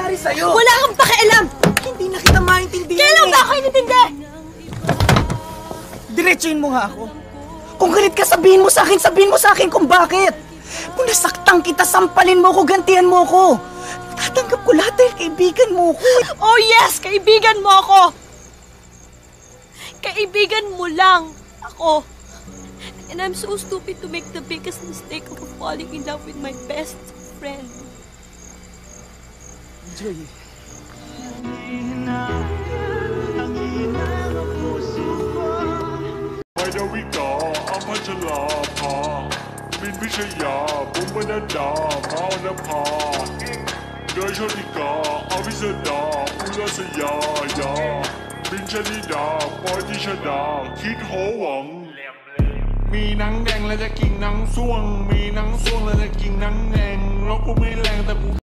nangyari sa'yo? Wala kang pakialam! Hindi na kita maintindihan. Kailan ba ako inintindi? Diretsuhin mo nga ako. Kung galit ka, sabihin mo sa akin kung bakit. Kung nasaktan kita, sampalin mo ko, gantihan mo ko. Tatanggap ko lahat dahil kaibigan mo ko. Oh yes! Kaibigan mo ako! Kaibigan mo lang ako. And I'm so stupid to make the biggest mistake of falling in love with my best friend. Joy. May dawi ka, ang madyala pa. Minbishaya, bumanada, mauna pa. Dahil siya ka, awisada, ula saya, ya. Minjanida, pwede siya na, kinhawang. มีหนังแดงแล้วจะกินหนังส่วงมีหนังส่วงแล้วจะกินหนังแดงแล้วกูไม่แรงแต่กู